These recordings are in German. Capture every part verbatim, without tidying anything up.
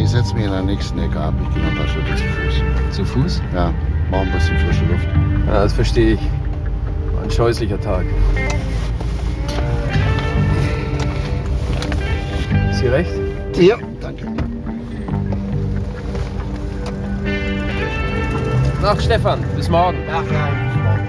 ich setze mich in der nächsten Ecke ab. Ich gehe noch ein paar Schritte zu Fuß. Zu Fuß? Ja, brauche ein bisschen frische Luft. Ja, das verstehe ich. War ein scheußlicher Tag. Ist hier recht? Ja, danke. Ach, Stefan, bis morgen. Ach ja, bis morgen.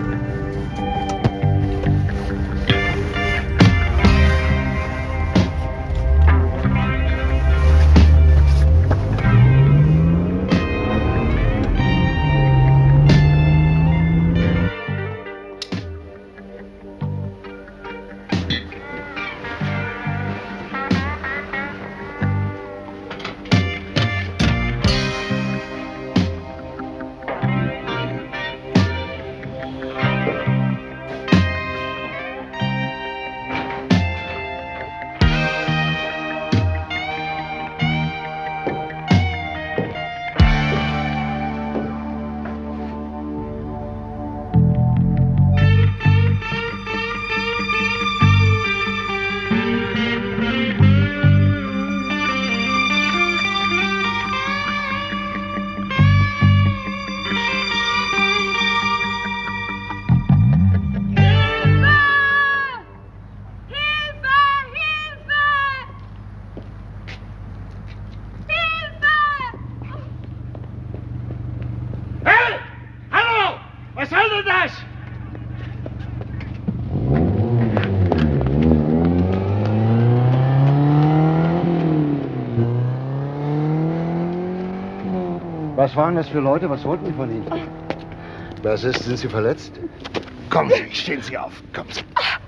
Was waren das für Leute? Was wollten die von Ihnen? Was ist? Sind Sie verletzt? Kommen Sie, stehen Sie auf. Kommen Sie.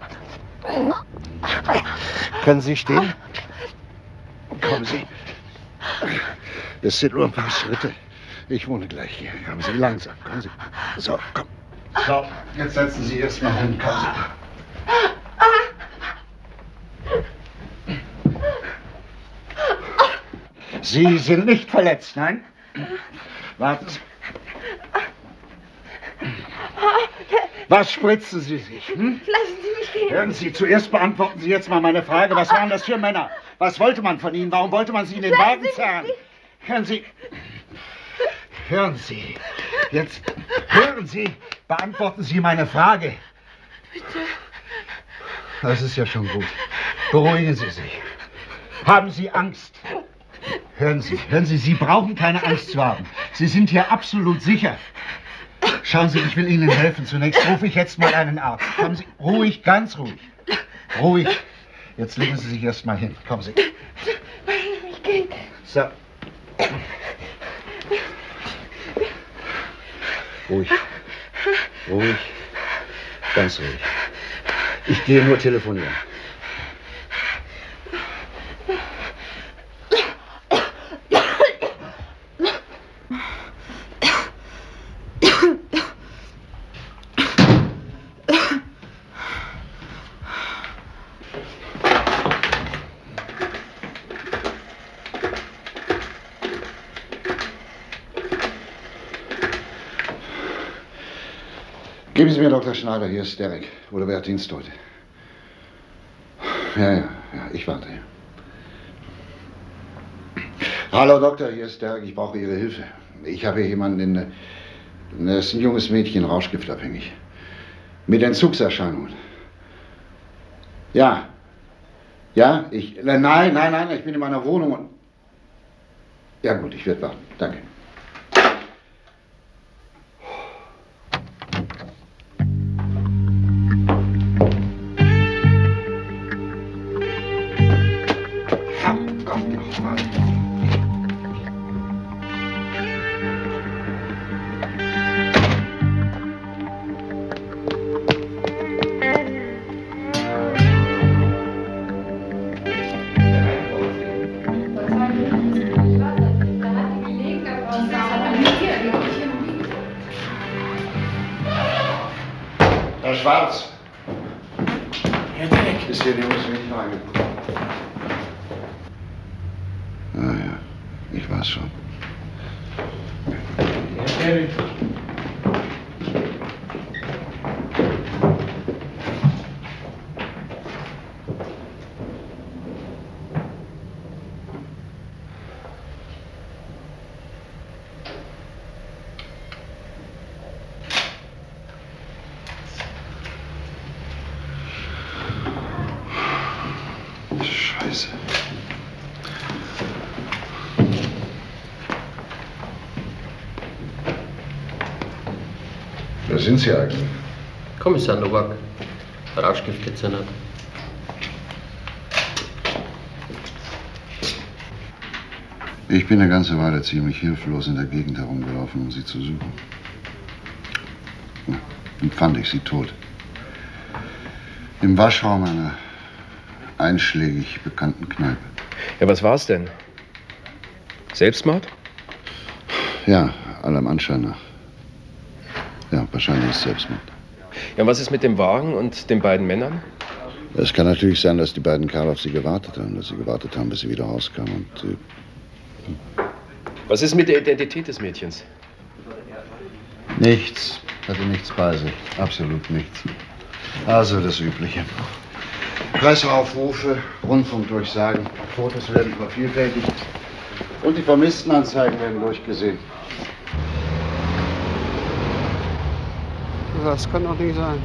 Können Sie stehen? Kommen Sie. Es sind nur ein paar Schritte. Ich wohne gleich hier. Kommen Sie langsam. Kommen Sie. So, komm. So, jetzt setzen Sie erst mal hin. Kommen Sie. Sie sind nicht verletzt, nein? Warten Sie. Was spritzen Sie sich? Hm? Lassen Sie mich gehen. Hören Sie, zuerst beantworten Sie jetzt mal meine Frage. Was waren das für Männer? Was wollte man von Ihnen? Warum wollte man Sie in den Lassen Wagen Sie zerren? mich. Hören Sie. Hören Sie. Jetzt hören Sie. Beantworten Sie meine Frage. Bitte. Das ist ja schon gut. Beruhigen Sie sich. Haben Sie Angst? Hören Sie, hören Sie, Sie brauchen keine Angst zu haben. Sie sind hier absolut sicher. Schauen Sie, ich will Ihnen helfen. Zunächst rufe ich jetzt mal einen Arzt. Kommen Sie, ruhig, ganz ruhig. Ruhig. Jetzt legen Sie sich erst mal hin. Kommen Sie. Lassen Sie mich gehen. So. Ruhig. Ruhig. Ganz ruhig. Ich gehe nur telefonieren. Geben Sie mir Doktor Schneider, hier ist Derek. Oder wer hat Dienst heute? Ja, ja, ja, ich warte. Hallo Doktor, hier ist Derek, ich brauche Ihre Hilfe. Ich habe hier jemanden in... Das ist ein junges Mädchen, rauschgiftabhängig. Mit Entzugserscheinungen. Ja. Ja, ich... Nein, nein, nein, ich bin in meiner Wohnung und... Ja gut, ich werde warten. Danke. Herr Schwarz. Herr Derek. Ist hier die Jungs nicht reingekommen? Ah ja, ich weiß schon. Herr Derek. Scheiße. Wer sind Sie eigentlich? Kommissar Nowak. Rauschgiftdezernat. Ich bin eine ganze Weile ziemlich hilflos in der Gegend herumgelaufen, um Sie zu suchen. Dann fand ich Sie tot. Im Waschraum einer einschlägig bekannten Kneipe. Ja, was war's denn? Selbstmord? Ja, allem Anschein nach. Ja, wahrscheinlich ist Selbstmord. Ja, was ist mit dem Wagen und den beiden Männern? Es kann natürlich sein, dass die beiden Kerle auf Sie gewartet haben, dass sie gewartet haben, bis Sie wieder rauskamen. Und, äh, Was ist mit der Identität des Mädchens? nichts. Hatte nichts bei sich. Absolut nichts. Also das Übliche. Presseaufrufe, Rundfunkdurchsagen, Fotos werden vervielfältigt und die Vermisstenanzeigen werden durchgesehen. Das kann doch nicht sein.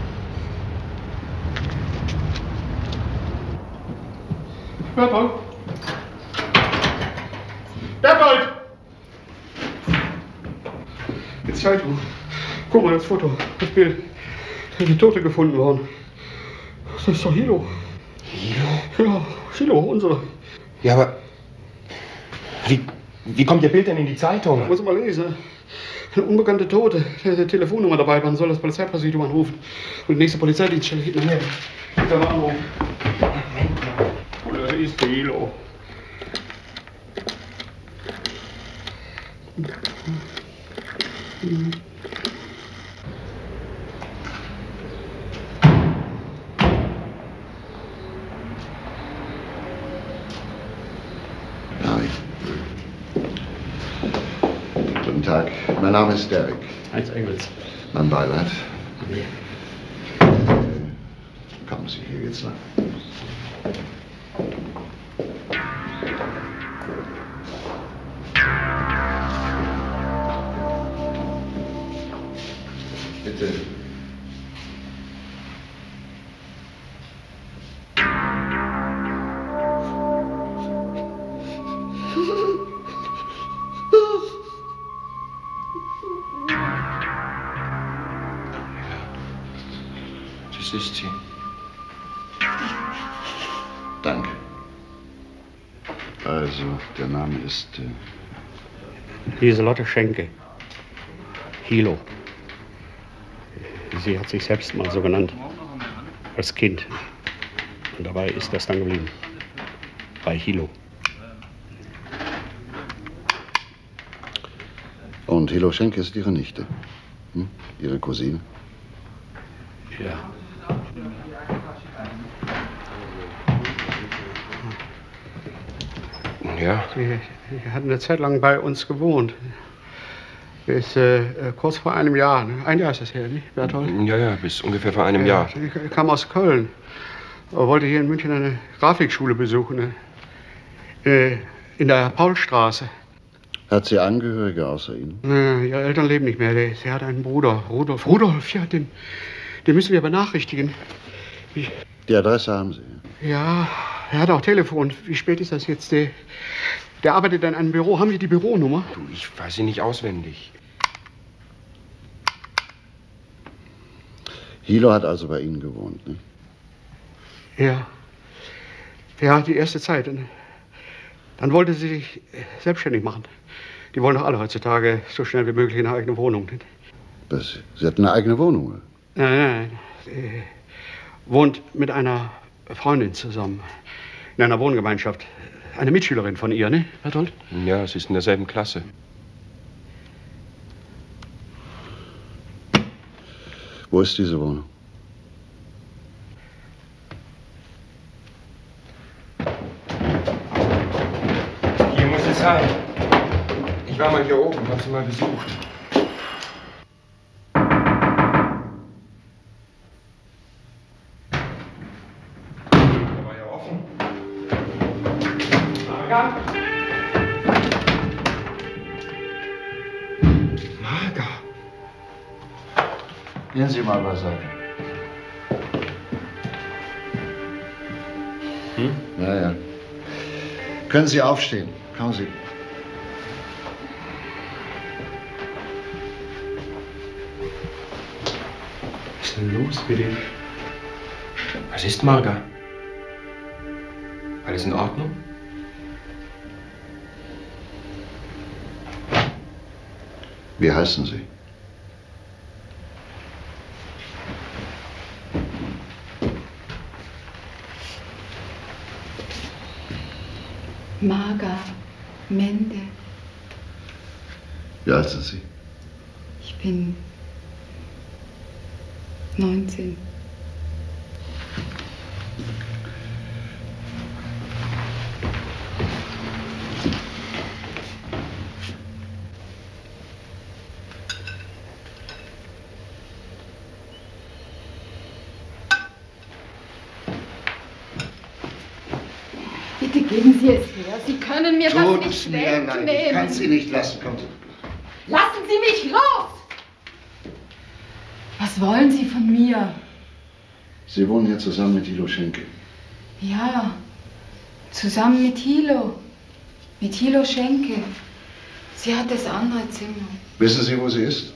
Bertolt! Bertolt! Die Zeitung. Guck mal, das Foto, das Bild. Da ist die Tote gefunden worden. Das ist doch Hilo. Hilo? Ja, Hilo, unsere. Ja, aber wie, wie kommt Ihr Bild denn in die Zeitung? Muss mal lesen. Eine unbekannte Tote, der eine Telefonnummer dabei war, soll das Polizeipräsidium anrufen. Und die nächste Polizeidienststelle geht nachher. Bitte mal anrufen. Das ist Hilo. Harry. Guten Tag, mein Name ist Derek. Heinz Engels. Mein Beileid. Kommen Sie, hier geht's lang. Bitte. Das ist sie. Danke. Also, der Name ist... Äh, Lieselotte Schenke. Hilo. Sie hat sich selbst mal so genannt. Als Kind. Und dabei ist das dann geblieben. Bei Hilo. und Hilo Schenke ist Ihre Nichte. Hm? Ihre Cousine. Ja. Ja. Sie, sie hat eine Zeit lang bei uns gewohnt. Bis äh, kurz vor einem Jahr. Ne? Ein Jahr ist das her, nicht, Berthold? Ja, ja, bis ungefähr vor einem Ja, Jahr. Sie kam aus Köln. Wollte hier in München eine Grafikschule besuchen. Ne? Äh, in der Paulstraße. Hat sie Angehörige außer Ihnen? Äh, ihre Eltern leben nicht mehr. Sie hat einen Bruder, Rudolf. Rudolf, ja, den, den müssen wir benachrichtigen. Wie, Die Adresse haben Sie. ja, er hat auch Telefon. Wie spät ist das jetzt? Der, der arbeitet in einem Büro. Haben Sie die Büronummer? Du, ich weiß sie nicht auswendig. Hilo hat also bei Ihnen gewohnt, ne? Ja. Ja, die erste Zeit. Dann wollte sie sich selbstständig machen. Die wollen doch alle heutzutage so schnell wie möglich eine eigene Wohnung. Das, sie hat eine eigene Wohnung, oder? Nein, nein. Sie wohnt mit einer Freundin zusammen. In einer Wohngemeinschaft. Eine Mitschülerin von ihr, ne, Berthold? Ja, sie ist in derselben Klasse. Wo ist diese Wohnung? Hier muss es sein. Ich war mal hier oben, hab sie mal besucht. Da war ja offen. Marga? Marga? Gehen Sie mal beiseite. Hm? Ja, ja. Können Sie aufstehen? Kommen Sie. Was ist denn los, bitte? Was ist, Marga? Alles in Ordnung? Wie heißen Sie? Marga Mende. Wie alt sind Sie? Ich bin neunzehn. Bitte geben Sie es her. Sie können mir das nicht Tut's mir leid, ich wegnehmen. kann Sie nicht lassen. Kommen Sie. Lassen Sie mich los! Was wollen Sie von mir? Sie wohnen hier zusammen mit Hilo Schenke. Ja, zusammen mit Hilo. Mit Hilo Schenke. Sie hat das andere Zimmer. Wissen Sie, wo sie ist?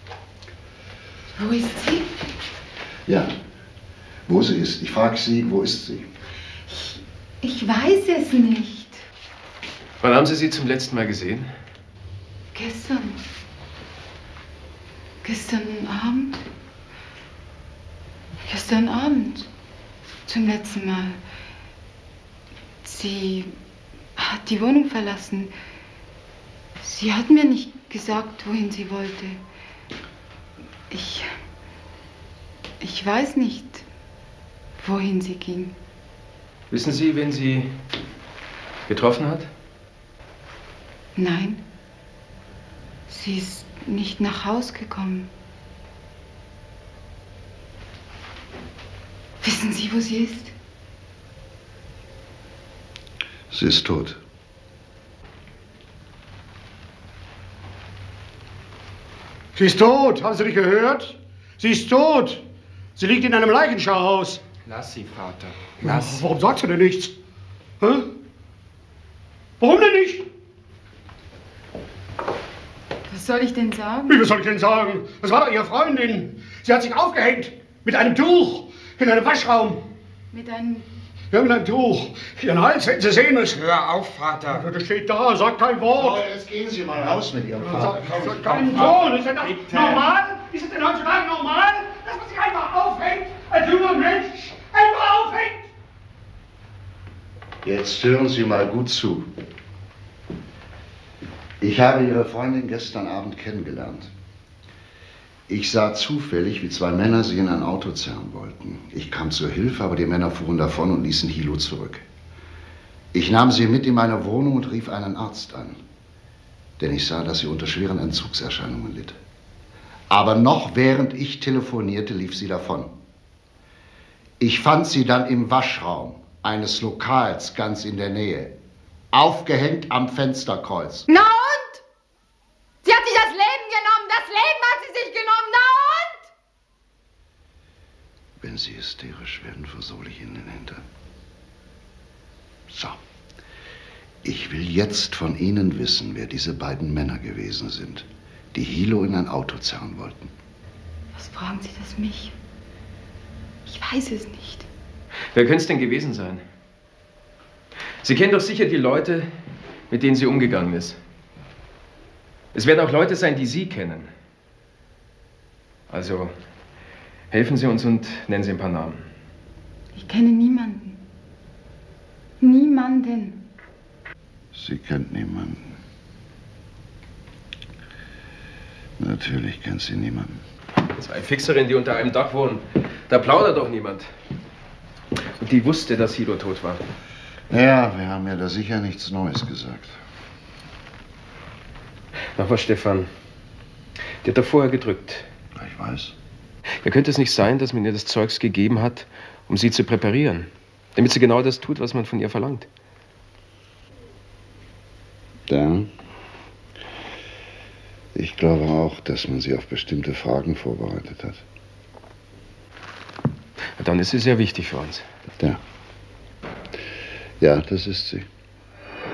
Wo ist sie? Ja, wo sie ist. Ich frage Sie, wo ist sie? Ich weiß es nicht. Wann haben Sie sie zum letzten Mal gesehen? Gestern. Gestern Abend. Gestern Abend. Zum letzten Mal. Sie hat die Wohnung verlassen. Sie hat mir nicht gesagt, wohin sie wollte. Ich. Ich weiß nicht, wohin sie ging. Wissen Sie, wen sie getroffen hat? Nein. Sie ist nicht nach Haus gekommen. Wissen Sie, wo sie ist? Sie ist tot. Sie ist tot, haben Sie nicht gehört? Sie ist tot. Sie liegt in einem Leichenschauhaus. Lass sie, Vater. Lass. Warum sagst du denn nichts? Hä? Warum denn nicht? Was soll ich denn sagen? Wie, was soll ich denn sagen? Das war doch Ihre Freundin. Sie hat sich aufgehängt. Mit einem Tuch. In einem Waschraum. Mit einem... Ja, mit einem Tuch. Ihren Hals hätten Sie sehen müssen. Hör auf, Vater. Ja, das steht da, sagt kein Wort. Oh, jetzt gehen Sie mal raus mit Ihrem Ja, Vater. sagt, sagt kein Wort. Ist das Bitte. normal? Ist es denn heutzutage normal, dass man sich einfach aufhängt? Als junger Mensch einfach aufhängt? Jetzt hören Sie mal gut zu. Ich habe Ihre Freundin gestern Abend kennengelernt. Ich sah zufällig, wie zwei Männer sie in ein Auto zerren wollten. Ich kam zur Hilfe, aber die Männer fuhren davon und ließen Hilo zurück. Ich nahm sie mit in meine Wohnung und rief einen Arzt an. Denn ich sah, dass sie unter schweren Entzugserscheinungen litt. Aber noch während ich telefonierte, lief sie davon. Ich fand sie dann im Waschraum eines Lokals ganz in der Nähe, aufgehängt am Fensterkreuz. Na und? Sie hat sich das Leben genommen. Das Leben hat sie sich genommen. Na und? Wenn Sie hysterisch werden, versohle ich Ihnen den Hintern. So. Ich will jetzt von Ihnen wissen, wer diese beiden Männer gewesen sind, die Hilo in ein Auto zerren wollten. Was fragen Sie das mich? Ich weiß es nicht. Wer könnte es denn gewesen sein? Sie kennen doch sicher die Leute, mit denen sie umgegangen ist. Es werden auch Leute sein, die Sie kennen. Also, helfen Sie uns und nennen Sie ein paar Namen. Ich kenne niemanden. Niemanden. Sie kennt niemanden. Natürlich kennt sie niemanden. Zwei Fixerinnen, die unter einem Dach wohnen. Da plaudert doch niemand. Und die wusste, dass Hilo tot war. Ja, wir haben ja da sicher nichts Neues gesagt. Noch was, Stefan. Die hat doch vorher gedrückt. Ich weiß. Ja, könnte es nicht sein, dass man ihr das Zeugs gegeben hat, um sie zu präparieren? Damit sie genau das tut, was man von ihr verlangt. Ja. Ich glaube auch, dass man sie auf bestimmte Fragen vorbereitet hat. Dann ist sie sehr wichtig für uns. Ja. Ja, das ist sie.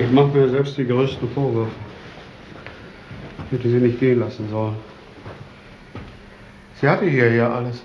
Ich mache mir selbst die größten Vorwürfe. Ich hätte sie nicht gehen lassen sollen. Sie hatte hier ja alles.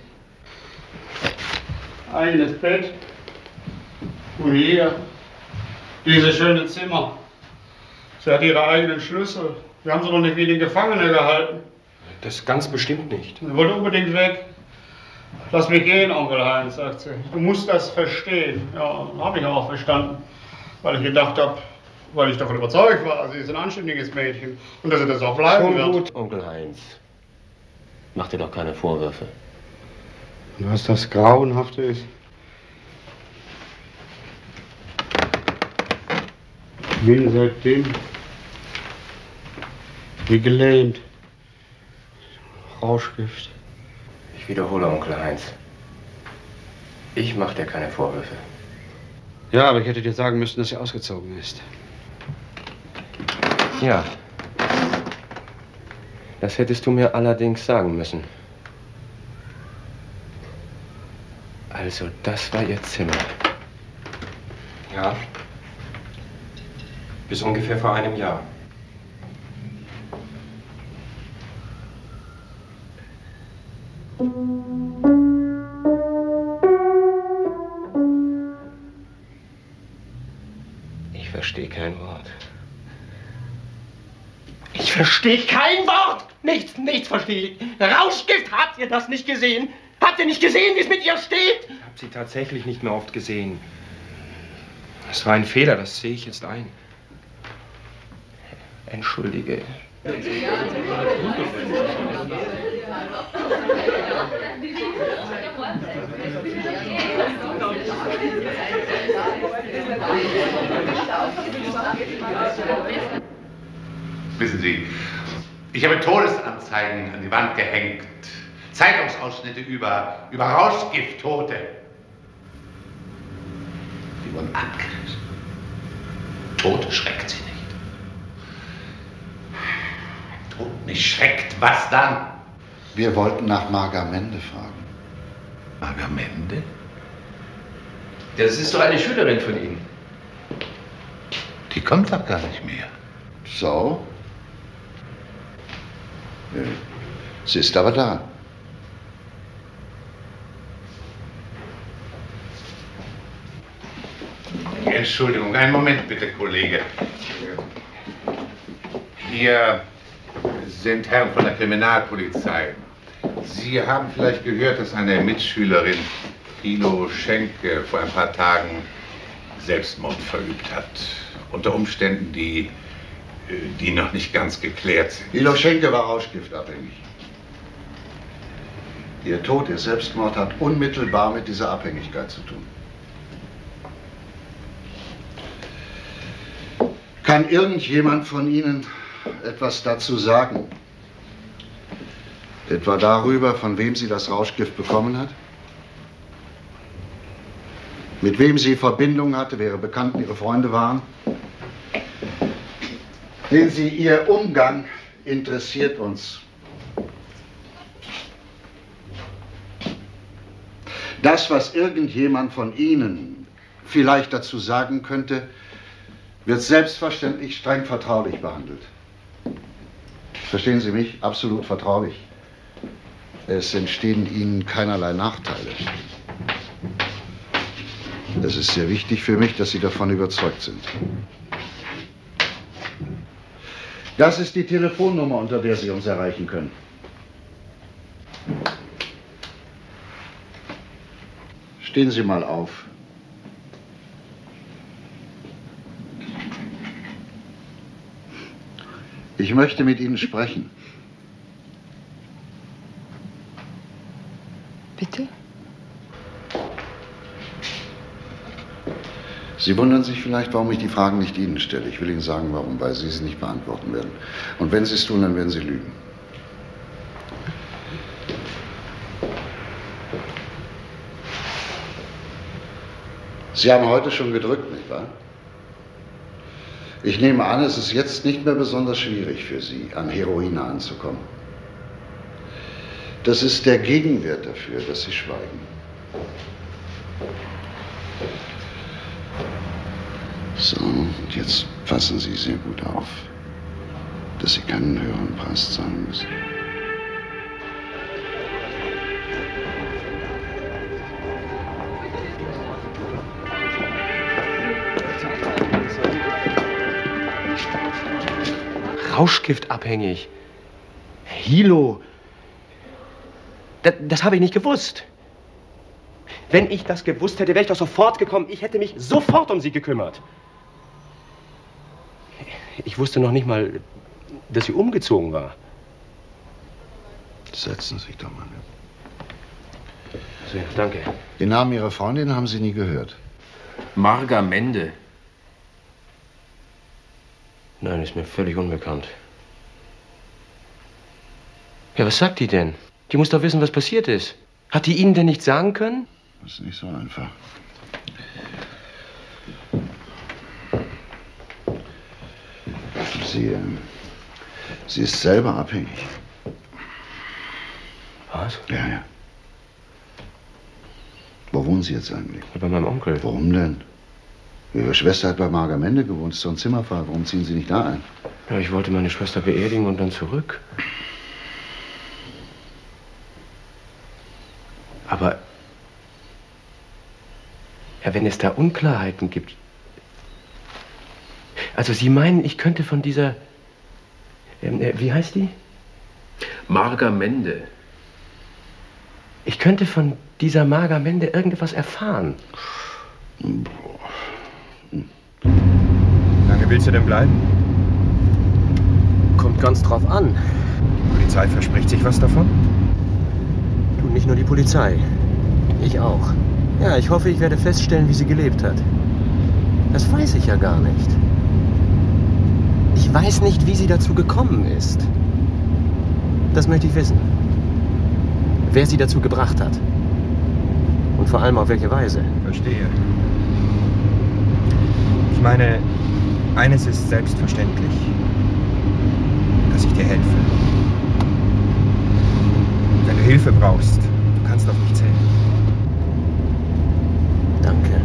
Eigenes Bett. Und hier dieses schöne Zimmer. Sie hat ihre eigenen Schlüssel. Wir haben sie doch nicht wie die Gefangene gehalten. Das ganz bestimmt nicht. Sie wollte unbedingt weg. Lass mich gehen, Onkel Heinz, sagt sie. Du musst das verstehen. Ja, habe ich auch verstanden. Weil ich gedacht habe, weil ich davon überzeugt war, sie ist ein anständiges Mädchen. Und dass sie das auch bleiben wird. Schon gut, Onkel Heinz. Mach dir doch keine Vorwürfe. Und was das Grauenhafte ist, ich bin seitdem wie gelähmt. Rauschgift. Ich wiederhole, Onkel Heinz. Ich mache dir keine Vorwürfe. Ja, aber ich hätte dir sagen müssen, dass sie ausgezogen ist. Ja. Das hättest du mir allerdings sagen müssen. Also, das war ihr Zimmer. Ja. Bis ungefähr vor einem Jahr. Ich verstehe kein Wort. Ich verstehe kein Wort! Nichts, nichts verstehe ich. Rauschgift, habt ihr das nicht gesehen? Habt ihr nicht gesehen, wie es mit ihr steht? Ich habe sie tatsächlich nicht mehr oft gesehen. Es war ein Fehler, das sehe ich jetzt ein. Entschuldige. Wissen Sie, ich habe Todesanzeigen an die Wand gehängt. Zeitungsausschnitte über, über Rauschgifttote. Die wurden abgerissen. Tote schreckt sie nicht. Tod nicht schreckt, was dann? Wir wollten nach Margamende fragen. Margamende? Das ist doch eine Schülerin von Ihnen. Die kommt doch gar nicht mehr. So? Ja. Sie ist aber da. Entschuldigung, einen Moment bitte, Kollege. Hier sind Herren von der Kriminalpolizei. Sie haben vielleicht gehört, dass eine Mitschülerin, Thilo Schenke, vor ein paar Tagen Selbstmord verübt hat. Unter Umständen, die, die noch nicht ganz geklärt sind. Thilo Schenke war rauschgiftabhängig. Ihr Tod, ihr Selbstmord hat unmittelbar mit dieser Abhängigkeit zu tun. Kann irgendjemand von Ihnen etwas dazu sagen? Etwa darüber, von wem sie das Rauschgift bekommen hat? Mit wem sie Verbindung hatte, wer ihre Bekannten, ihre Freunde waren? Sehen Sie, Ihr Umgang interessiert uns. Das, was irgendjemand von Ihnen vielleicht dazu sagen könnte, wird selbstverständlich streng vertraulich behandelt. Verstehen Sie mich? Absolut vertraulich. Es entstehen Ihnen keinerlei Nachteile. Es ist sehr wichtig für mich, dass Sie davon überzeugt sind. Das ist die Telefonnummer, unter der Sie uns erreichen können. Stehen Sie mal auf. Ich möchte mit Ihnen sprechen. Bitte? Sie wundern sich vielleicht, warum ich die Fragen nicht Ihnen stelle. Ich will Ihnen sagen, warum, weil Sie sie nicht beantworten werden. Und wenn Sie es tun, dann werden Sie lügen. Sie haben heute schon gedrückt, nicht wahr? Ich nehme an, es ist jetzt nicht mehr besonders schwierig für Sie, an Heroin anzukommen. Das ist der Gegenwert dafür, dass Sie schweigen. So, und jetzt passen Sie sehr gut auf, dass Sie keinen höheren Preis zahlen müssen. Rauschgiftabhängig. Hilo. Das, das habe ich nicht gewusst. Wenn ich das gewusst hätte, wäre ich doch sofort gekommen. Ich hätte mich sofort um sie gekümmert. Ich wusste noch nicht mal, dass sie umgezogen war. Setzen Sie sich doch mal. So, danke. Den Namen Ihrer Freundin haben Sie nie gehört? Marga Mende. Nein, ist mir völlig unbekannt. Ja, was sagt die denn? Die muss doch wissen, was passiert ist. Hat die Ihnen denn nicht sagen können? Das ist nicht so einfach. Sie, äh, sie ist selber abhängig. Was? Ja, ja. Wo wohnen Sie jetzt eigentlich? Bei meinem Onkel. Warum denn? Ihre Schwester hat bei Marga Mende gewohnt, ist so ein Zimmerfahrt. Warum ziehen Sie nicht da ein? Ja, ich wollte meine Schwester beerdigen und dann zurück. Aber... Ja, wenn es da Unklarheiten gibt... Also Sie meinen, ich könnte von dieser... Ähm, äh, wie heißt die? Marga Mende. Ich könnte von dieser Marga Mende irgendetwas erfahren. Wie lange willst du denn bleiben? Kommt ganz drauf an. Die Polizei verspricht sich was davon? Du, nicht nur die Polizei. Ich auch. Ja, ich hoffe, ich werde feststellen, wie sie gelebt hat. Das weiß ich ja gar nicht. Ich weiß nicht, wie sie dazu gekommen ist. Das möchte ich wissen. Wer sie dazu gebracht hat. Und vor allem auf welche Weise. Verstehe. Ich meine, eines ist selbstverständlich. Dass ich dir helfe. Wenn du Hilfe brauchst, du kannst auf mich zählen. Danke.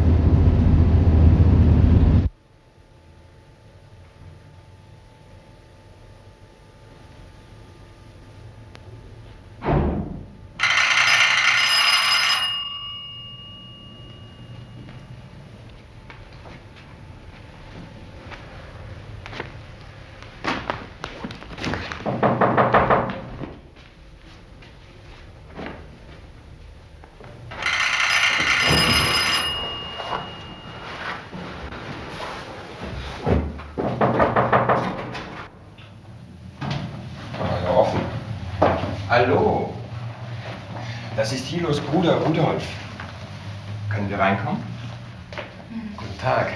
Hallo. Das ist Hilos Bruder Rudolf. Können wir reinkommen? Guten Tag.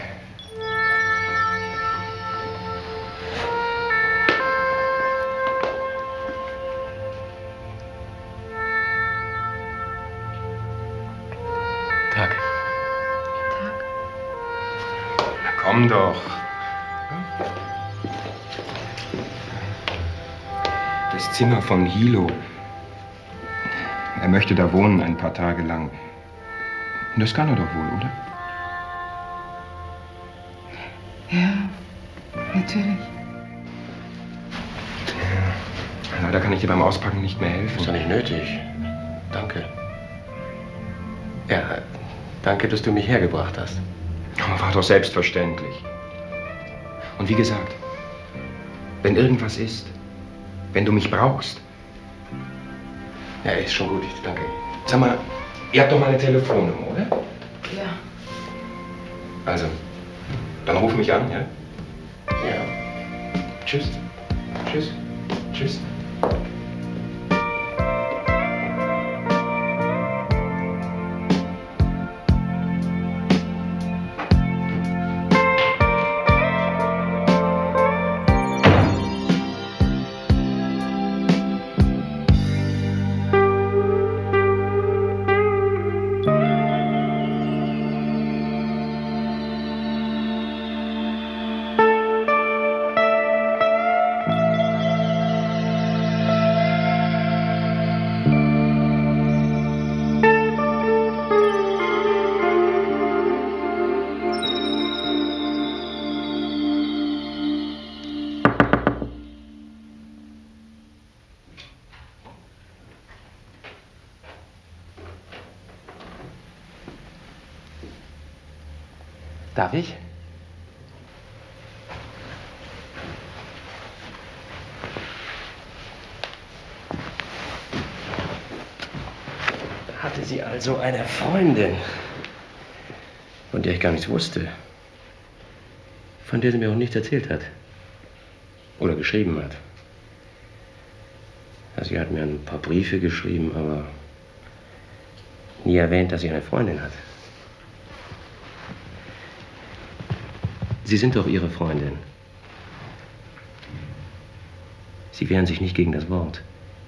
Tag. Tag. Na komm doch. Das Zimmer von Hilo. Er möchte da wohnen ein paar Tage lang. Das kann er doch wohl, oder? Ja, natürlich. Leider kann ich dir beim Auspacken nicht mehr helfen. Ist doch nicht nötig. Danke. Ja, danke, dass du mich hergebracht hast. Oh, war doch selbstverständlich. Und wie gesagt, wenn irgendwas ist, wenn du mich brauchst. Ja, ist schon gut, ich danke. Sag mal, ihr habt doch meine Telefonnummer, oder? Ja. Also, dann ruf mich an, ja? Ja. Tschüss. Tschüss. Tschüss. Darf ich? Da hatte sie also eine Freundin, von der ich gar nichts wusste. Von der sie mir auch nichts erzählt hat. Oder geschrieben hat. Also sie hat mir ein paar Briefe geschrieben, aber nie erwähnt, dass sie eine Freundin hat. Sie sind doch Ihre Freundin. Sie wehren sich nicht gegen das Wort.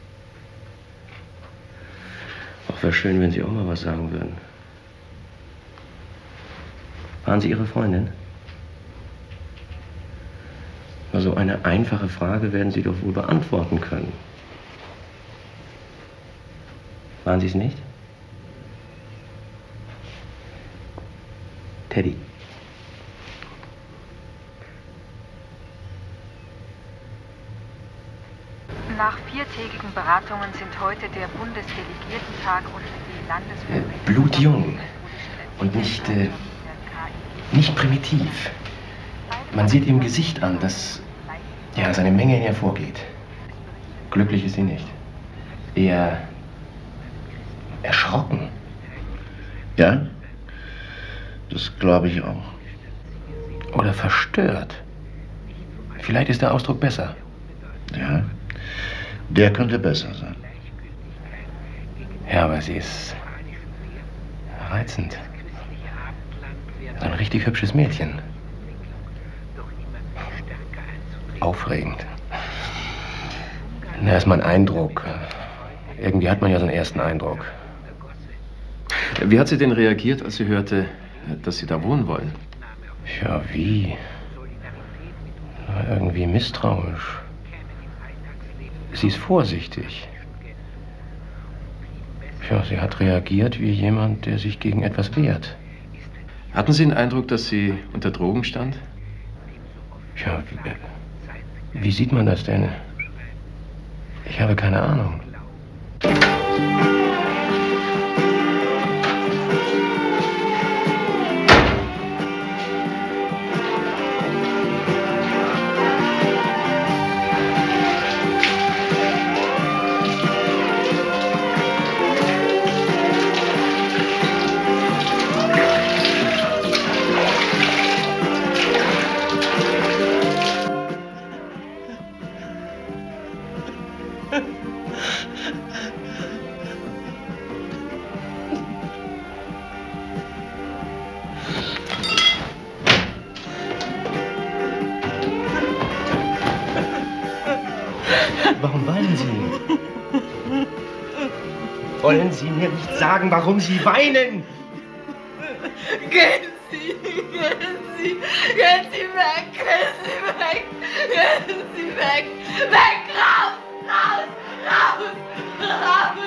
Auch wäre schön, wenn Sie auch mal was sagen würden. Waren Sie Ihre Freundin? Na, so eine einfache Frage werden Sie doch wohl beantworten können. Waren Sie es nicht? Teddy. Nach viertägigen Beratungen sind heute der Bundesdelegiertentag und die Landesverbände... Äh, blutjung und nicht, äh, nicht primitiv. Man sieht ihm Gesicht an, dass ja, dass eine Menge hervorgeht. Glücklich ist sie nicht. Eher erschrocken. Ja, das glaube ich auch. Oder verstört. Vielleicht ist der Ausdruck besser. Ja, der könnte besser sein. Ja, aber sie ist reizend. Ein richtig hübsches Mädchen. Aufregend. Na, ist mein Eindruck. Irgendwie hat man ja so einen ersten Eindruck. Wie hat sie denn reagiert, als sie hörte, dass Sie da wohnen wollen? Ja, wie? Irgendwie misstrauisch. Sie ist vorsichtig. Ja, sie hat reagiert wie jemand, der sich gegen etwas wehrt. Hatten Sie den Eindruck, dass sie unter Drogen stand? Ja, wie, wie sieht man das denn? Ich habe keine Ahnung. Warum weinen Sie? Wollen Sie mir nicht sagen, warum Sie weinen? Gehen Sie, gehen Sie, gehen Sie weg, gehen Sie weg, gehen Sie weg, weg, raus, raus, raus, raus.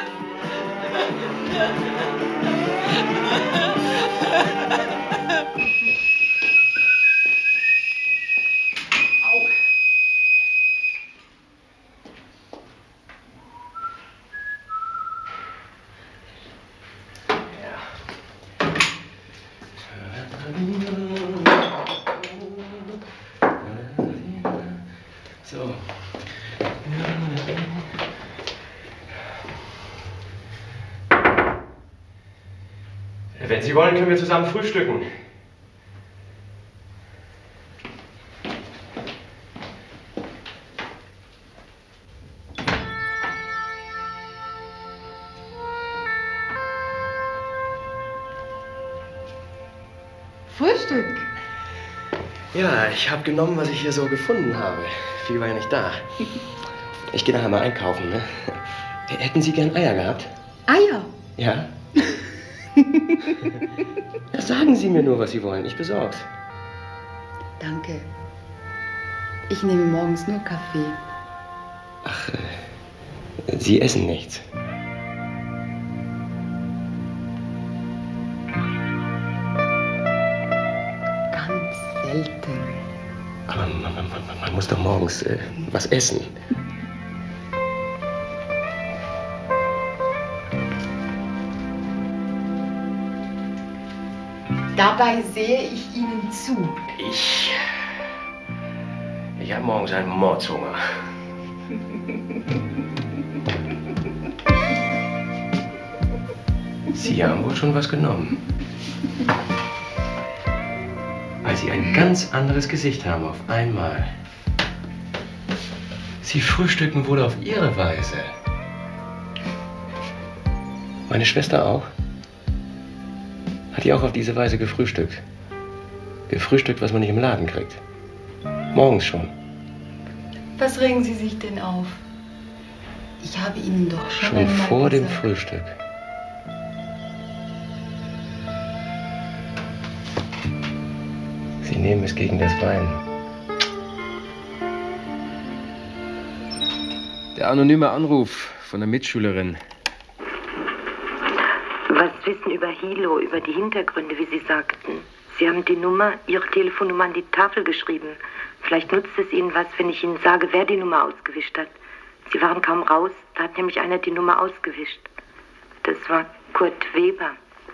So. Wenn Sie wollen, können wir zusammen frühstücken. Frühstück? Ja, ich habe genommen, was ich hier so gefunden habe. Viel war ja nicht da. Ich gehe nachher mal einkaufen, ne? Hätten Sie gern Eier gehabt? Eier? Ja? Ja, sagen Sie mir nur, was Sie wollen. Ich besorg's. Danke. Ich nehme morgens nur Kaffee. Ach, äh, Sie essen nichts. Ganz selten. Aber man, man, man, man muss doch morgens äh, was essen. Dabei sehe ich Ihnen zu. Ich... Ich habe morgens einen Mordshunger. Sie haben wohl schon was genommen. Weil Sie ein ganz anderes Gesicht haben auf einmal. Sie frühstücken wohl auf Ihre Weise. Meine Schwester auch? Hat die auch auf diese Weise gefrühstückt? Gefrühstückt, was man nicht im Laden kriegt. Morgens schon. Was regen Sie sich denn auf? Ich habe Ihnen doch schon, Schon einmal vor dem gesagt. Frühstück. Sie nehmen es gegen das Wein. Der anonyme Anruf von der Mitschülerin. Was wissen über Hilo, über die Hintergründe, wie Sie sagten? Sie haben die Nummer, Ihre Telefonnummer an die Tafel geschrieben. Vielleicht nutzt es Ihnen was, wenn ich Ihnen sage, wer die Nummer ausgewischt hat. Sie waren kaum raus, da hat nämlich einer die Nummer ausgewischt. Das war Kurt Weber.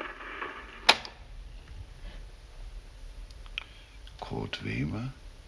Kurt Weber?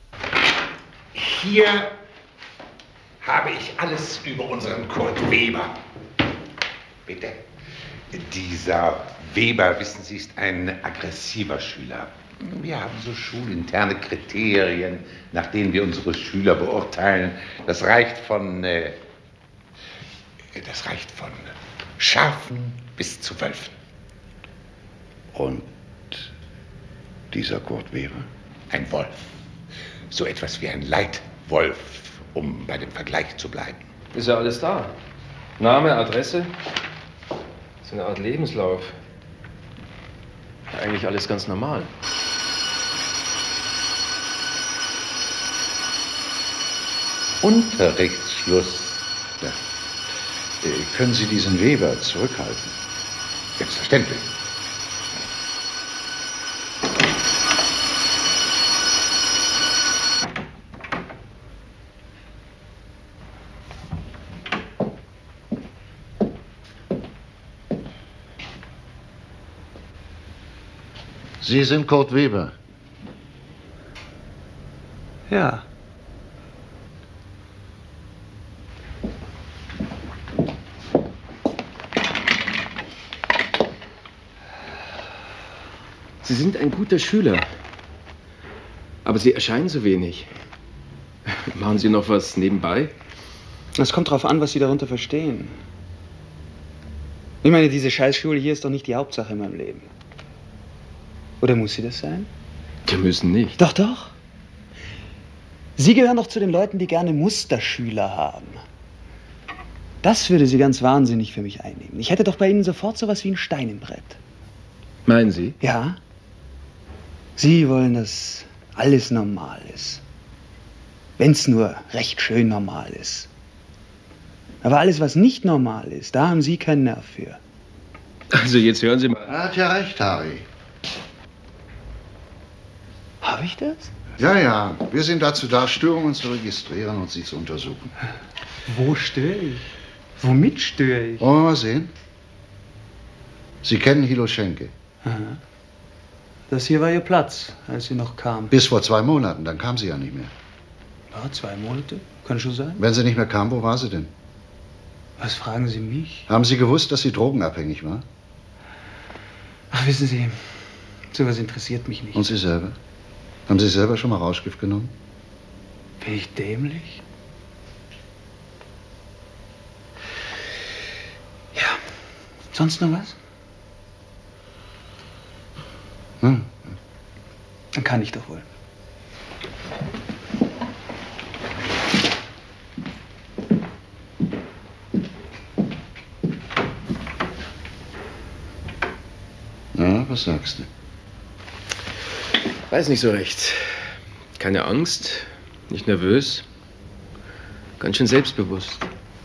Hier habe ich alles über unseren Kurt Weber. Bitte. Dieser Weber, wissen Sie, ist ein aggressiver Schüler. Wir haben so schulinterne Kriterien, nach denen wir unsere Schüler beurteilen. Das reicht von, äh, das reicht von Schafen bis zu Wölfen. Und dieser Kurt Weber? Ein Wolf. So etwas wie ein Leitwolf, um bei dem Vergleich zu bleiben. Ist ja alles da. Name, Adresse. So eine Art Lebenslauf. Eigentlich alles ganz normal. Unterrichtsschluss. Ja. Äh, können Sie diesen Weber zurückhalten? Selbstverständlich. Sie sind Kurt Weber. Ja. Sie sind ein guter Schüler. Aber Sie erscheinen so wenig. Machen Sie noch was nebenbei? Es kommt drauf an, was Sie darunter verstehen. Ich meine, diese Scheißschule hier ist doch nicht die Hauptsache in meinem Leben. Oder muss sie das sein? Die müssen nicht. Doch, doch. Sie gehören doch zu den Leuten, die gerne Musterschüler haben. Das würde Sie ganz wahnsinnig für mich einnehmen. Ich hätte doch bei Ihnen sofort sowas wie ein Stein im Brett. Meinen Sie? Ja. Sie wollen, dass alles normal ist. Wenn's nur recht schön normal ist. Aber alles, was nicht normal ist, da haben Sie keinen Nerv für. Also jetzt hören Sie mal. Er hat ja recht, Harry. Habe ich das? Ja, ja. Wir sind dazu da, Störungen zu registrieren und sie zu untersuchen. Wo störe ich? Womit störe ich? Wollen wir mal sehen? Sie kennen Hilo Schenke. Aha. Das hier war Ihr Platz, als Sie noch kam. Bis vor zwei Monaten, dann kam sie ja nicht mehr. Ja, zwei Monate? Kann schon sein. Wenn sie nicht mehr kam, wo war sie denn? Was fragen Sie mich? Haben Sie gewusst, dass sie drogenabhängig war? Ach, wissen Sie, sowas interessiert mich nicht. Und Sie selber? Haben Sie selber schon mal Rauschgift genommen? Bin ich dämlich? Ja. Sonst noch was? Hm. Dann kann ich doch wohl. Ja, was sagst du? Weiß nicht so recht. Keine Angst, nicht nervös. Ganz schön selbstbewusst.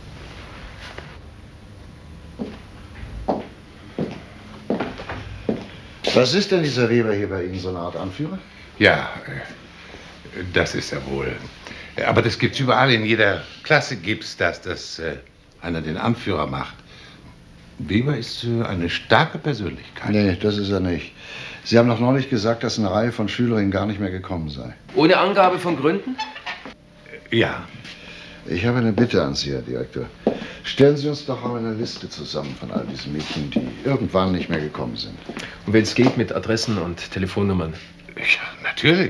Was ist denn dieser Weber hier bei Ihnen, so eine Art Anführer? Ja, äh, das ist er wohl. Aber das gibt's überall. In jeder Klasse gibt's das, dass äh, einer den Anführer macht. Weber ist äh, eine starke Persönlichkeit. Nee, das ist er nicht. Sie haben doch neulich gesagt, dass eine Reihe von Schülerinnen gar nicht mehr gekommen sei. Ohne Angabe von Gründen? Ja. Ich habe eine Bitte an Sie, Herr Direktor. Stellen Sie uns doch mal eine Liste zusammen von all diesen Mädchen, die irgendwann nicht mehr gekommen sind. Und wenn es geht, mit Adressen und Telefonnummern. Ja, natürlich.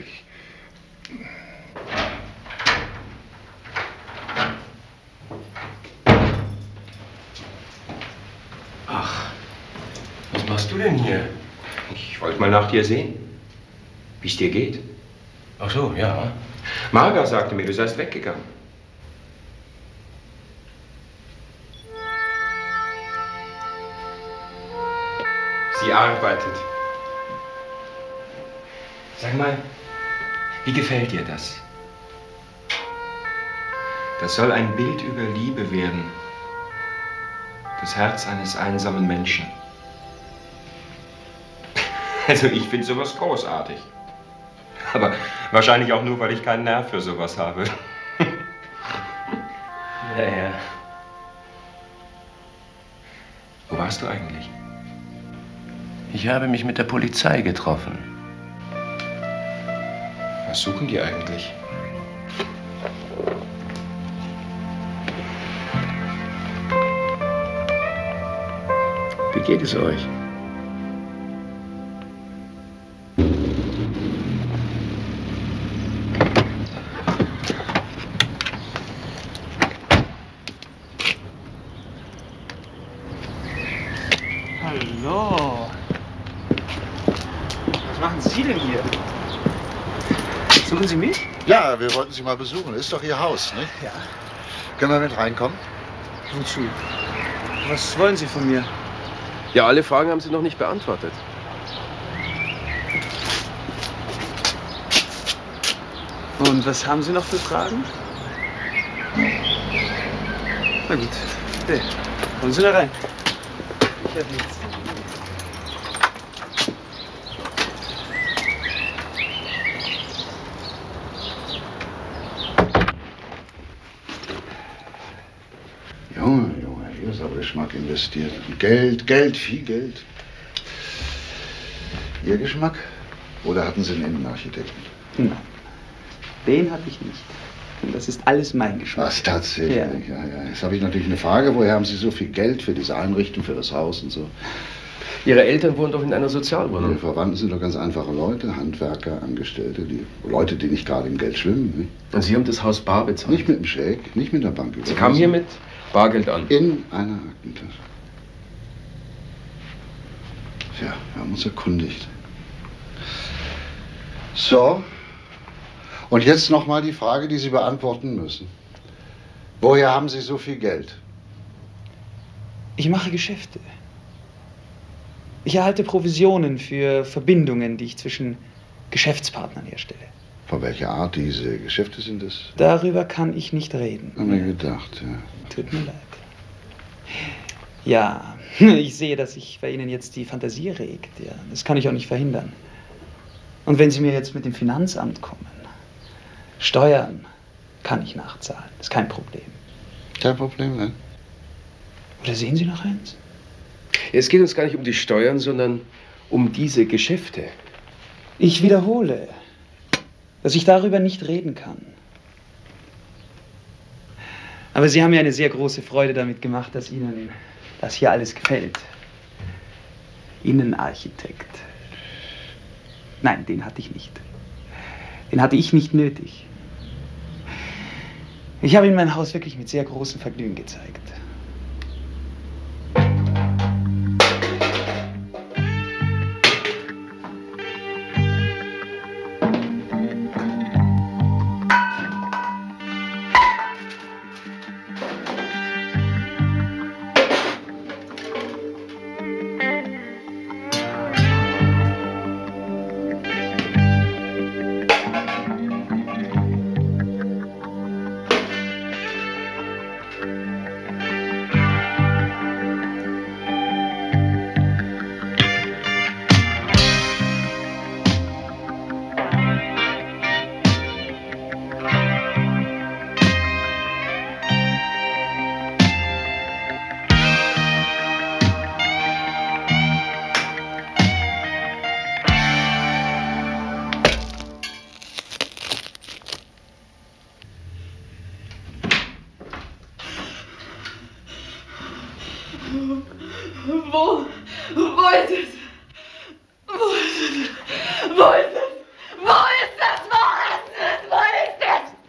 Ach, was machst du denn hier? Ich wollte mal nach dir sehen, wie es dir geht. Ach so, ja. Marga sagte mir, du seist weggegangen. Sie arbeitet. Sag mal, wie gefällt dir das? Das soll ein Bild über Liebe werden. Das Herz eines einsamen Menschen. Also ich finde sowas großartig. Aber wahrscheinlich auch nur, weil ich keinen Nerv für sowas habe. Naja. Wo warst du eigentlich? Ich habe mich mit der Polizei getroffen. Was suchen die eigentlich? Wie geht es euch? Hallo. Was machen Sie denn hier? Suchen Sie mich? Ja, wir wollten Sie mal besuchen. Ist doch Ihr Haus, nicht? Ja. Können wir mit reinkommen? Wozu? Was wollen Sie von mir? Ja, alle Fragen haben Sie noch nicht beantwortet. Und was haben Sie noch für Fragen? Na gut, okay. Kommen Sie da rein. Ich hab nichts. Junge, Junge, hier ist aber Geschmack investiert. Geld, Geld, viel Geld. Ihr Geschmack? Oder hatten Sie einen Innenarchitekten? Nein, den hatte ich nicht. Und das ist alles mein Geschmack. Was, tatsächlich? Ja. Ja, ja. Jetzt habe ich natürlich eine Frage. Woher haben Sie so viel Geld für diese Einrichtung, für das Haus und so? Ihre Eltern wohnen doch in einer Sozialwohnung. Ihre Verwandten sind doch ganz einfache Leute, Handwerker, Angestellte, die Leute, die nicht gerade im Geld schwimmen. Nicht? Und Sie haben das Haus bar bezahlt? Nicht mit dem Scheck, nicht mit der Bank. Sie kamen hier mit Bargeld an? In einer Aktentasche. Ja, wir haben uns erkundigt. So. Und jetzt noch mal die Frage, die Sie beantworten müssen. Woher haben Sie so viel Geld? Ich mache Geschäfte. Ich erhalte Provisionen für Verbindungen, die ich zwischen Geschäftspartnern herstelle. Von welcher Art diese Geschäfte sind es? Darüber kann ich nicht reden. Hab mir gedacht, ja. Tut mir leid. Ja, ich sehe, dass sich bei Ihnen jetzt die Fantasie regt. Ja, das kann ich auch nicht verhindern. Und wenn Sie mir jetzt mit dem Finanzamt kommen, Steuern kann ich nachzahlen. Das ist kein Problem. Kein Problem, ne? Oder sehen Sie noch eins? Es geht uns gar nicht um die Steuern, sondern um diese Geschäfte. Ich wiederhole, dass ich darüber nicht reden kann. Aber Sie haben mir eine sehr große Freude damit gemacht, dass Ihnen das hier alles gefällt. Innenarchitekt. Nein, den hatte ich nicht. Den hatte ich nicht nötig. Ich habe Ihnen mein Haus wirklich mit sehr großem Vergnügen gezeigt. Wo? Wo ist es? Wo ist es? Wo ist es? Wo ist es? Wo ist es? Wo ist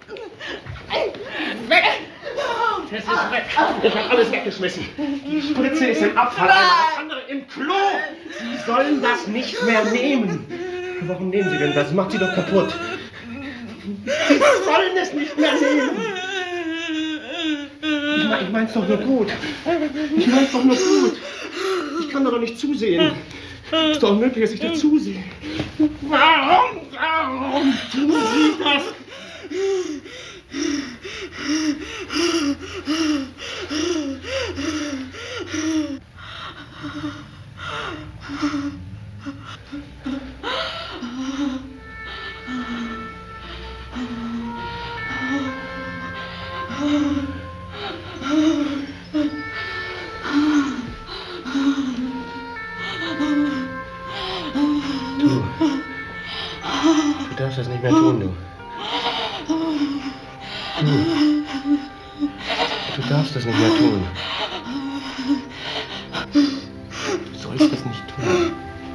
es? Weg! Es ist weg. Ich habe alles weggeschmissen. Die Spritze ist im Abfall, das andere im Klo. Sie sollen das nicht mehr nehmen. Warum nehmen Sie denn das? Macht Sie doch kaputt. Sie sollen es nicht mehr nehmen. Ich, mein, ich mein's doch nur gut. Ich mein's doch nur gut. Ich kann doch nicht zusehen. Es ist doch unmöglich, dass ich da zusehe. Warum? Warum tun Sie das? Du, du darfst das nicht mehr tun, du. Du, du darfst das nicht mehr tun. Du sollst das nicht tun.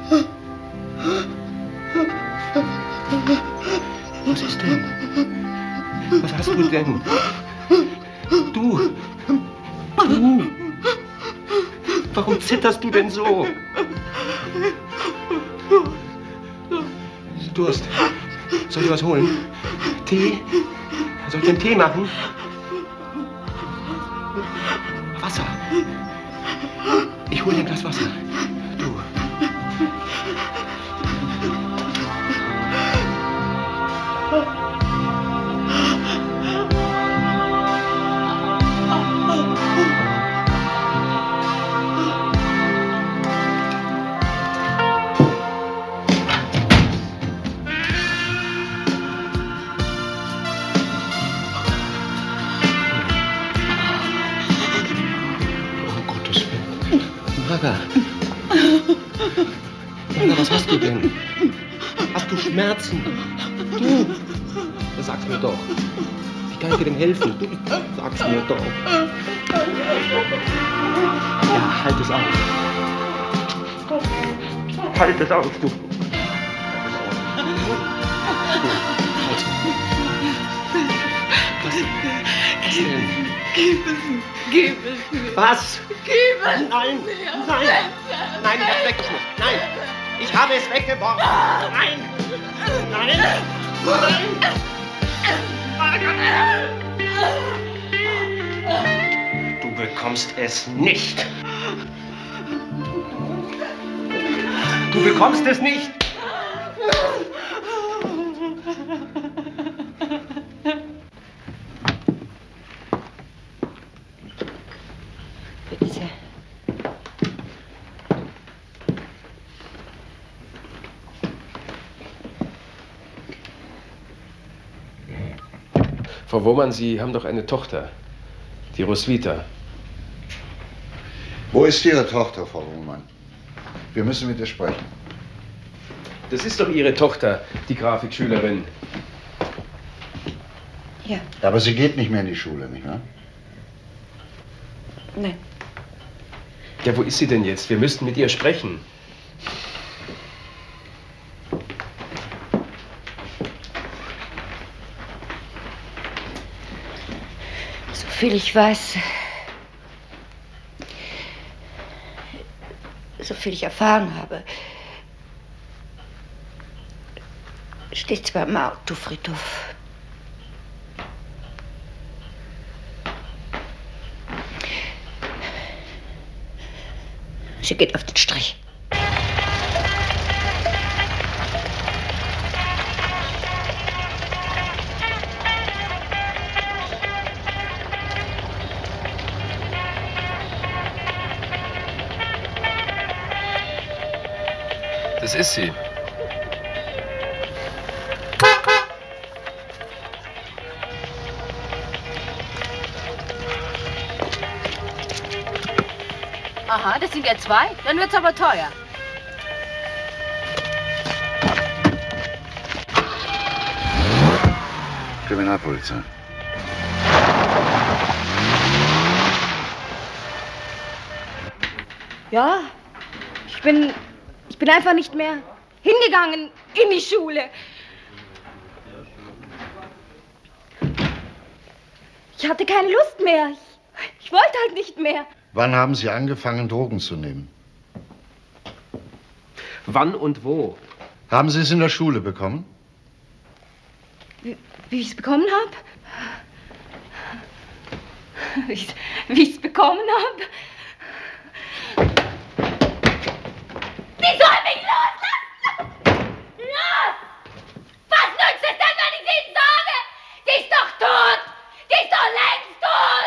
Was ist denn? Was hast du denn? Du! Du! Warum zitterst du denn so? Durst. Soll ich was holen? Tee? Soll ich den Tee machen? Wasser. Ich hole dir ein Glas Wasser. Du. Marga. Marga, was hast du denn? Hast du Schmerzen? Du! Sag's mir doch. Wie kann ich dir denn helfen? Du, sag's mir doch. Ja, halt es aus. Halt es aus, du. Was? Was denn? Gib es, gib es mir. Was? Gib es Nein, mir. nein, nein, ich hab's weggeschmissen. Nein, ich habe es weggeworfen. Nein, nein, nein. Du bekommst es nicht. Du bekommst es nicht. Bitte. Frau Wohmann, Sie haben doch eine Tochter, die Roswitha. Wo ist Ihre Tochter, Frau Wohmann? Wir müssen mit ihr sprechen. Das ist doch Ihre Tochter, die Grafikschülerin. Ja. Aber sie geht nicht mehr in die Schule, nicht wahr? Nein. Ja, wo ist sie denn jetzt? Wir müssten mit ihr sprechen. Soviel ich weiß, soviel ich erfahren habe, steht zwar im Autofriedhof. Sie geht auf den Strich. Das ist sie. Aha, das sind ja zwei. Dann wird's aber teuer. Kriminalpolizei. Ja, ich bin, ich bin einfach nicht mehr hingegangen in die Schule. Ich hatte keine Lust mehr. Ich, ich wollte halt nicht mehr. Wann haben Sie angefangen, Drogen zu nehmen? Wann und wo? Haben Sie es in der Schule bekommen? Wie, wie ich es bekommen habe? Wie ich es bekommen habe? Sie soll mich loslassen! Los! Was nützt es denn, wenn ich sie Ihnen sage? Sie ist doch tot! Sie ist doch längst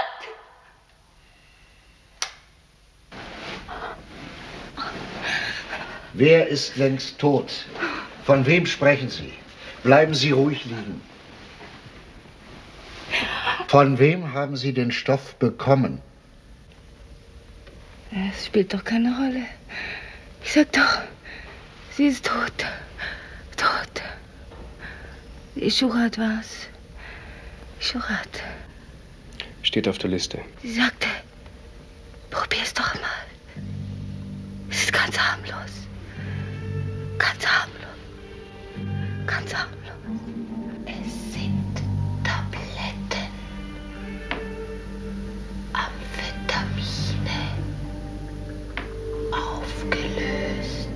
tot! Wer ist längst tot? Von wem sprechen Sie? Bleiben Sie ruhig liegen. Von wem haben Sie den Stoff bekommen? Es spielt doch keine Rolle. Ich sag doch, sie ist tot. Tot. Die Schurat war's. Schurat. Steht auf der Liste. Sie sagte, probier's doch mal. Es ist ganz harmlos. Ganz harmlos. Ganz harmlos. Es sind Tabletten. Amphetamine. Aufgelöst.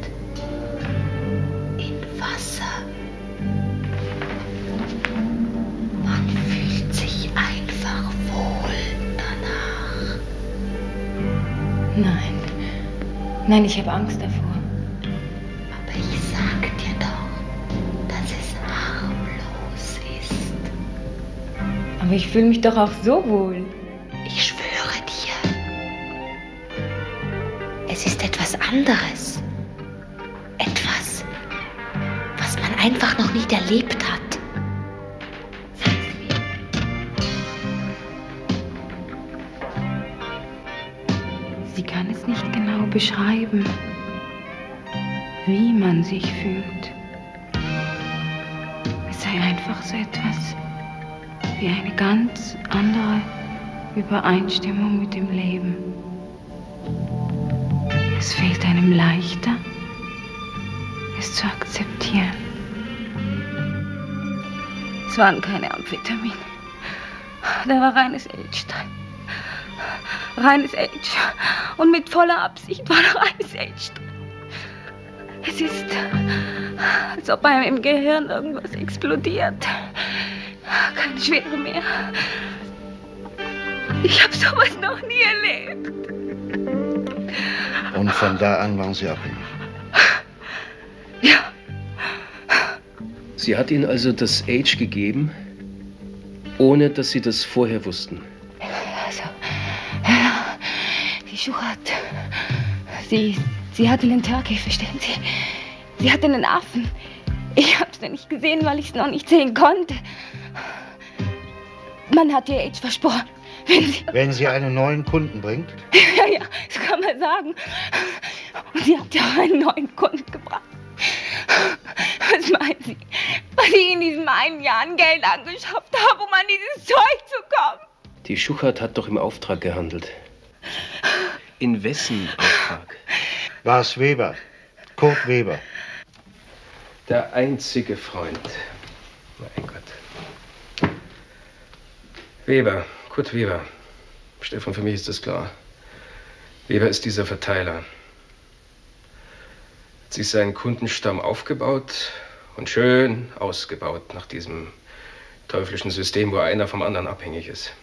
In Wasser. Man fühlt sich einfach wohl danach. Nein. Nein, ich habe Angst davor. Aber ich sag dir doch, dass es harmlos ist. Aber ich fühle mich doch auch so wohl. Ich schwöre dir. Es ist etwas anderes. Etwas, was man einfach noch nicht erlebt hat. Sie kann es nicht genau beschreiben, wie man sich fühlt. Es sei einfach so etwas wie eine ganz andere Übereinstimmung mit dem Leben. Es fällt einem leichter, es zu akzeptieren. Es waren keine Amphetamine. Da war reines Age drin. Reines Age. Und mit voller Absicht war da reines Age drin. Es ist, als ob einem im Gehirn irgendwas explodiert. Keine Schwere mehr. Ich habe sowas noch nie erlebt. Und von da an waren Sie abhängig? Ja. Sie hat Ihnen also das Age gegeben, ohne dass Sie das vorher wussten? Also, ja, die Schurat, sie, sie hat einen Turkey, verstehen Sie? Sie hat einen Affen. Ich hab's noch nicht gesehen, weil ich es noch nicht sehen konnte. Man hat ihr Age versprochen. Wenn sie, Wenn sie einen neuen Kunden bringt? ja, ja, das kann man sagen. Und sie hat ja auch einen neuen Kunden gebracht. Was meinen Sie? Was ich in diesem einen Jahr an Geld angeschafft habe, um an dieses Zeug zu kommen? Die Schuchert hat doch im Auftrag gehandelt. In wessen Auftrag? War es Weber? Kurt Weber. Der einzige Freund. Mein Gott. Weber, Kurt Weber. Stefan, für mich ist das klar. Weber ist dieser Verteiler. Hat sich seinen Kundenstamm aufgebaut und schön ausgebaut nach diesem teuflischen System, wo einer vom anderen abhängig ist.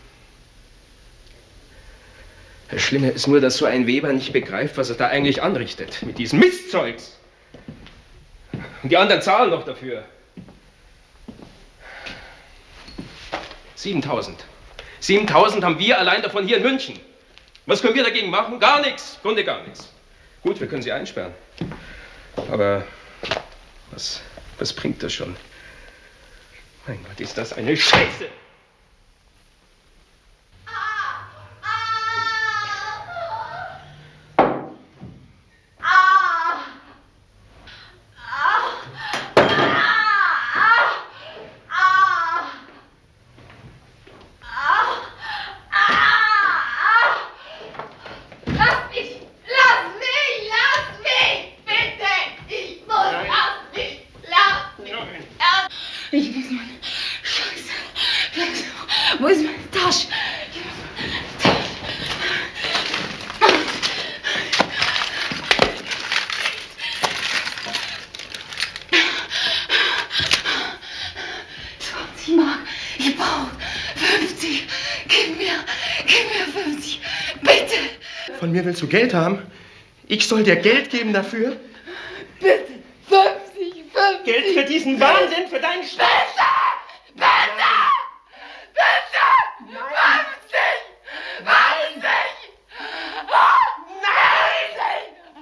Das Schlimme ist nur, dass so ein Weber nicht begreift, was er da eigentlich anrichtet mit diesem Mistzeugs. Und die anderen zahlen noch dafür. siebentausend. siebentausend haben wir allein davon hier in München. Was können wir dagegen machen? Gar nichts. Im Grunde gar nichts. Gut, wir können sie einsperren. Aber was, was bringt das schon? Mein Gott, ist das eine Scheiße! Lass mich! Lass mich! Von mir willst du Geld haben? Ich soll dir Geld geben dafür? Bitte, fünfzig, fünfzig. Geld für diesen Wahnsinn, für deinen Scheiß? Bitte! Bitte! Bitte! fünfzig! fünfzig! Nein!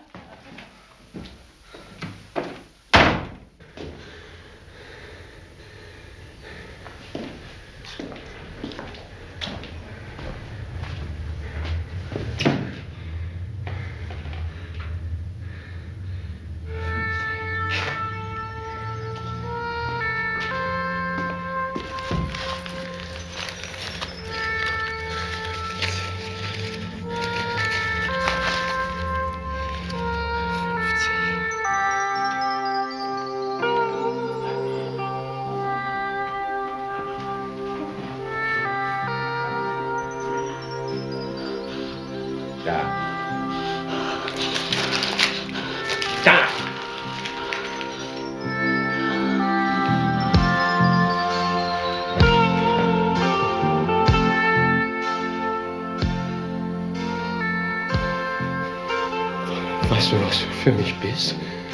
Weißt du, was du für mich bist?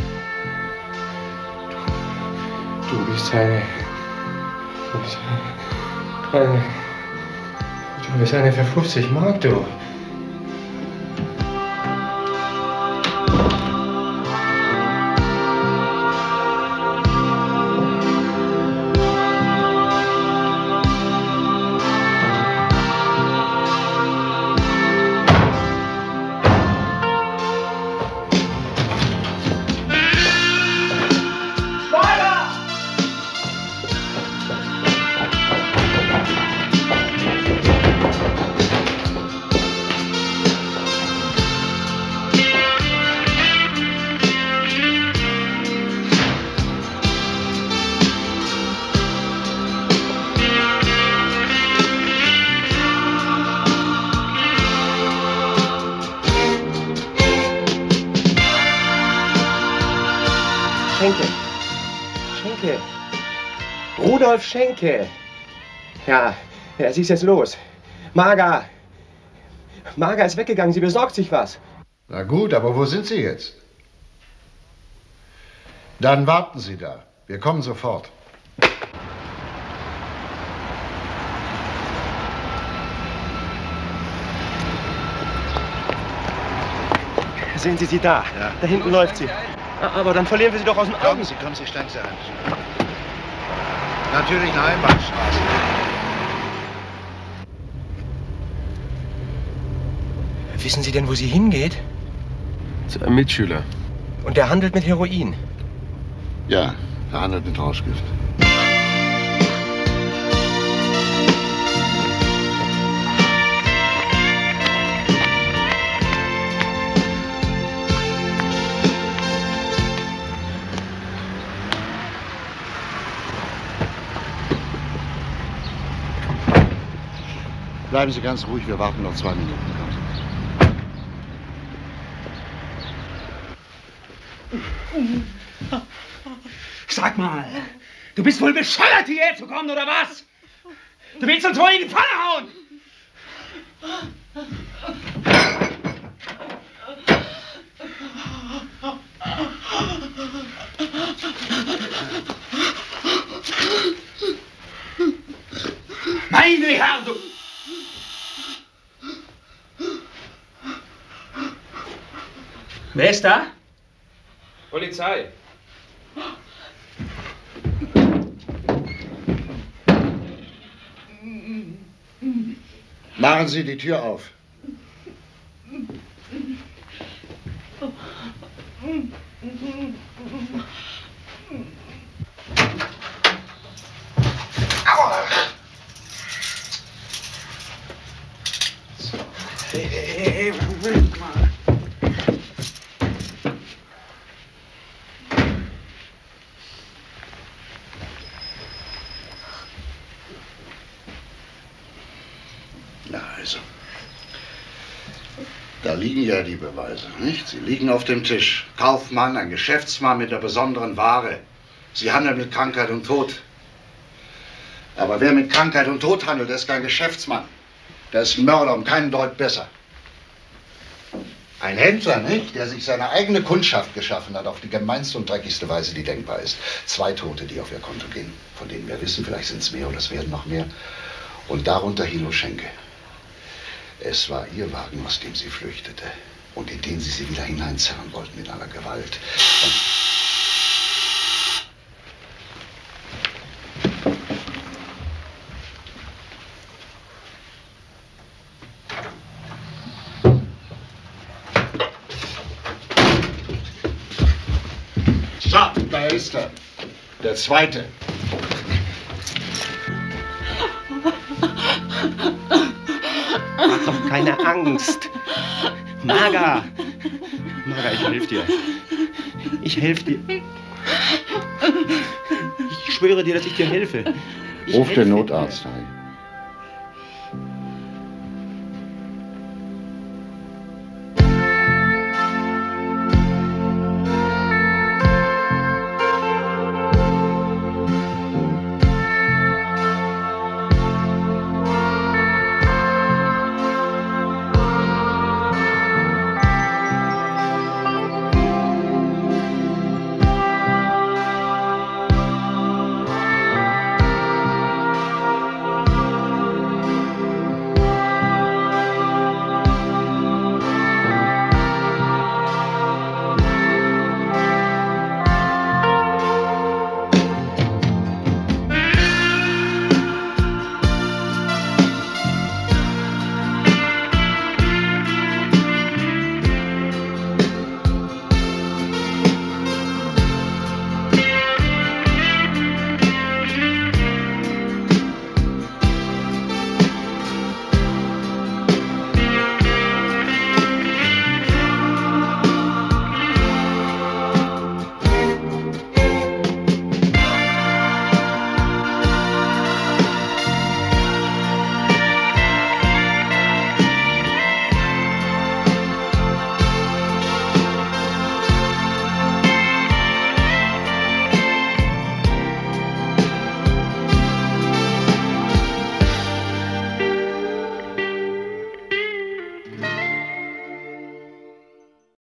Du, du bist eine... Du bist eine... eine du bist eine für fünfzig Mark, du. Schenke. Schenke. Rudolf Schenke. Ja, ja, sie ist jetzt los. Marga. Marga ist weggegangen, sie besorgt sich was. Na gut, aber wo sind Sie jetzt? Dann warten Sie da. Wir kommen sofort. Sehen Sie sie da? Ja. Da hinten läuft sie. Aber dann verlieren wir sie doch aus den Augen. Kommen Sie, kommen Sie, steigen Sie ein. Natürlich eine Einbahnstraße. Wissen Sie denn, wo sie hingeht? Zu einem Mitschüler. Und der handelt mit Heroin? Ja, er handelt mit Rauschgift. Bleiben Sie ganz ruhig, wir warten noch zwei Minuten. Sag mal, du bist wohl bescheuert, hierher zu kommen, oder was? Du willst uns wohl in die Pfanne hauen! Meine Herren, du... Wer ist da? Polizei. Machen Sie die Tür auf. Aua! Hey, hey, hey, Moment mal. Na also, da liegen ja die Beweise, nicht? Sie liegen auf dem Tisch. Kaufmann, ein Geschäftsmann mit einer besonderen Ware. Sie handeln mit Krankheit und Tod. Aber wer mit Krankheit und Tod handelt, der ist kein Geschäftsmann. Der ist ein Mörder, um keinen Deut besser. Ein Händler, nicht? Der sich seine eigene Kundschaft geschaffen hat, auf die gemeinste und dreckigste Weise, die denkbar ist. Zwei Tote, die auf ihr Konto gehen, von denen wir wissen, vielleicht sind es mehr oder es werden noch mehr. Und darunter Hilo Schenke. Es war ihr Wagen, aus dem sie flüchtete und in den sie sie wieder hineinzerren wollten mit aller Gewalt. Und da ist er. Der Zweite. Mach doch keine Angst. Marga. Marga, ich helfe dir. Ich helfe dir. Ich schwöre dir, dass ich dir helfe. Ich Ruf helfe den Notarzt, Heinz.